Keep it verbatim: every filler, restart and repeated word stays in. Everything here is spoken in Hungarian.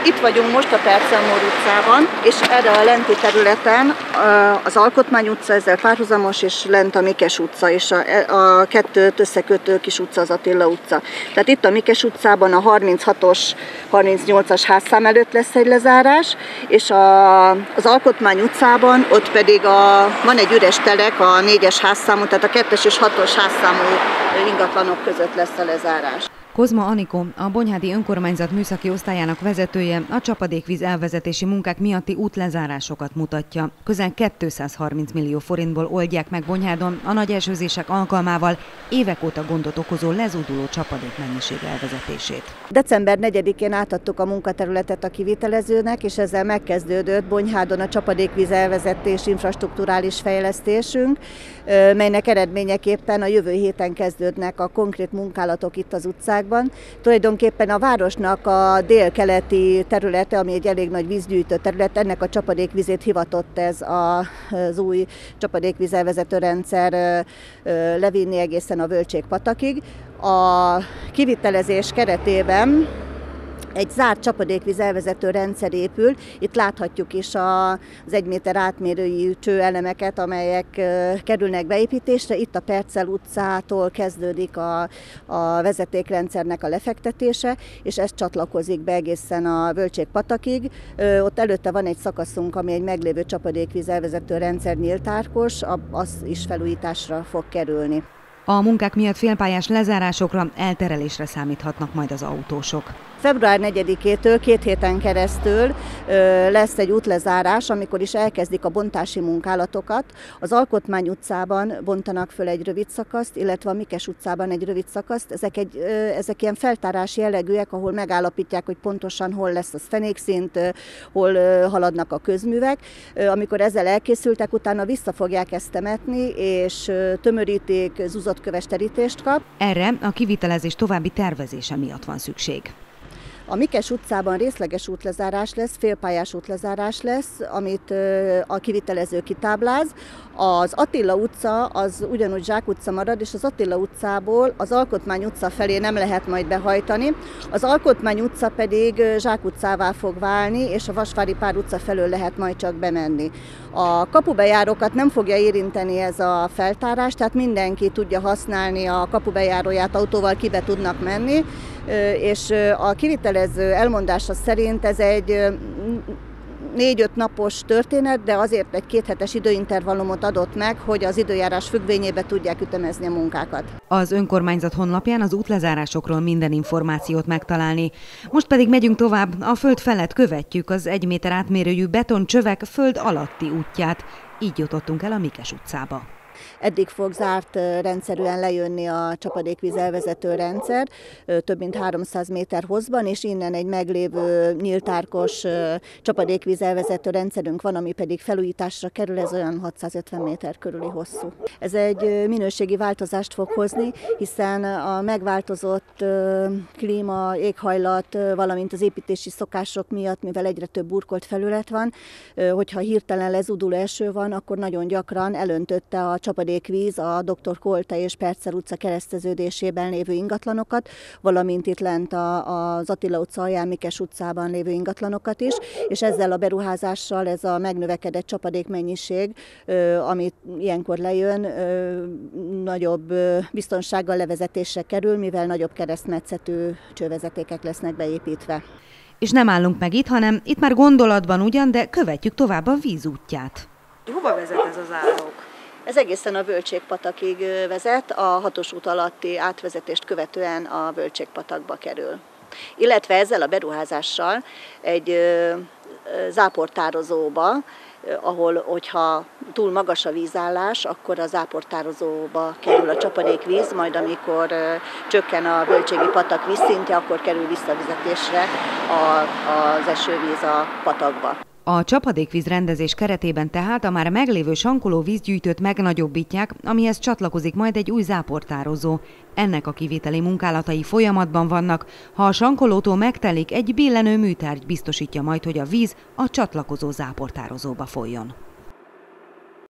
Itt vagyunk most a Percelmór utcában, és erre a lenti területen az Alkotmány utca ezzel párhuzamos, és lent a Mikes utca, és a, a kettőt összekötő kis utca az Attila utca. Tehát itt a Mikes utcában a harminchatos, harmincnyolcas házszám előtt lesz egy lezárás, és a, az Alkotmány utcában ott pedig a, van egy üres telek a négyes házszámú, tehát a kettes és hatos házszámú ingatlanok között lesz a lezárás. Kozma Anikó, a Bonyhádi Önkormányzat műszaki osztályának vezetője, a csapadékvíz elvezetési munkák miatti útlezárásokat mutatja. Közel kétszázharminc millió forintból oldják meg Bonyhádon a nagy esőzések alkalmával évek óta gondot okozó lezúduló csapadékmennyiség elvezetését. december negyedikén átadtuk a munkaterületet a kivitelezőnek, és ezzel megkezdődött Bonyhádon a csapadékvíz elvezetés infrastrukturális fejlesztésünk, melynek eredményeképpen a jövő héten kezdődnek a konkrét munkálatok itt az utcákban. Tulajdonképpen a városnak a délkeleti területe, ami egy elég nagy vízgyűjtő terület, ennek a csapadékvizét hivatott ez az új csapadékvízelvezető rendszer levinni egészen a Völcsék-patakig. A kivitelezés keretében egy zárt csapadékvíz elvezető rendszer épül. Itt láthatjuk is az egy méter átmérőjű csőelemeket, amelyek kerülnek beépítésre. Itt a Percel utcától kezdődik a, a vezetékrendszernek a lefektetése, és ez csatlakozik be egészen a Völcsék-patakig. Ott előtte van egy szakaszunk, ami egy meglévő csapadékvíz elvezető rendszer nyíltárkos, az is felújításra fog kerülni. A munkák miatt félpályás lezárásokra, elterelésre számíthatnak majd az autósok. február negyedikétől két héten keresztül lesz egy útlezárás, amikor is elkezdik a bontási munkálatokat. Az Alkotmány utcában bontanak föl egy rövid szakaszt, illetve a Mikes utcában egy rövid szakaszt. Ezek, egy, ezek ilyen feltárás jellegűek, ahol megállapítják, hogy pontosan hol lesz az fenékszint, hol haladnak a közművek. Amikor ezzel elkészültek, utána vissza fogják ezt temetni, és tömöríték, zúzott terítést kap. Erre a kivitelezés további tervezése miatt van szükség. A Mikes utcában részleges útlezárás lesz, félpályás útlezárás lesz, amit a kivitelező kitábláz. Az Attila utca az ugyanúgy zsákutca marad, és az Attila utcából az Alkotmány utca felé nem lehet majd behajtani. Az Alkotmány utca pedig zsákutcává fog válni, és a Vasvári Pál utca felől lehet majd csak bemenni. A kapubejárókat nem fogja érinteni ez a feltárás, tehát mindenki tudja használni a kapubejáróját, autóval kibe tudnak menni, és a kivitelező elmondása szerint ez egy négy-öt napos történet, de azért egy kéthetes időintervallumot adott meg, hogy az időjárás függvényébe tudják ütemezni a munkákat. Az önkormányzat honlapján az útlezárásokról minden információt megtalálni. Most pedig megyünk tovább, a föld felett követjük az egy méter átmérőjű betoncsövek föld alatti útját. Így jutottunk el a Mikes utcába. Eddig fog zárt rendszerűen lejönni a csapadékvíz elvezető rendszer, több mint háromszáz méter hosszban, és innen egy meglévő nyíltárkos csapadékvíz elvezető rendszerünk van, ami pedig felújításra kerül, ez olyan hatszázötven méter körüli hosszú. Ez egy minőségi változást fog hozni, hiszen a megváltozott klíma, éghajlat, valamint az építési szokások miatt, mivel egyre több burkolt felület van, hogyha hirtelen lezúduló eső van, akkor nagyon gyakran elöntötte a csapadékvíz a doktor Kolta és Percel utca kereszteződésében lévő ingatlanokat, valamint itt lent a, az Attila utca alján Mikes utcában lévő ingatlanokat is, és ezzel a beruházással ez a megnövekedett csapadékmennyiség, amit ilyenkor lejön, nagyobb biztonsággal levezetésre kerül, mivel nagyobb keresztmetszetű csővezetékek lesznek beépítve. És nem állunk meg itt, hanem itt már gondolatban ugyan, de követjük tovább a víz útját. Hova vezet ez az árok? Ez egészen a Völcsék-patakig vezet, a hatos út alatti átvezetést követően a Völcsék-patakba kerül. Illetve ezzel a beruházással egy záportározóba, ahol, hogyha túl magas a vízállás, akkor a záportározóba kerül a csapadékvíz, majd amikor csökken a Völcségi patak vízszintje, akkor kerül visszavezetésre az esővíz a patakba. A csapadékvíz rendezés keretében tehát a már meglévő sankoló vízgyűjtőt megnagyobbítják, amihez csatlakozik majd egy új záportározó. Ennek a kiviteli munkálatai folyamatban vannak. Ha a sankolótól megtelik, egy billenő műtárgy biztosítja majd, hogy a víz a csatlakozó záportározóba folyjon.